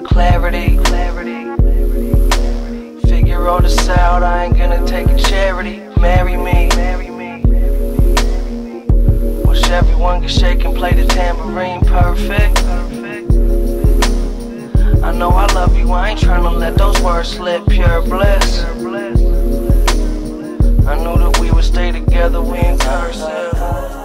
clarity. Figure all this out, I ain't gonna take a charity. Marry me. Wish everyone could shake and play the tambourine perfect. I know I love you, I ain't tryna let those words slip. Pure bliss. I knew that we would stay together, we in cursive.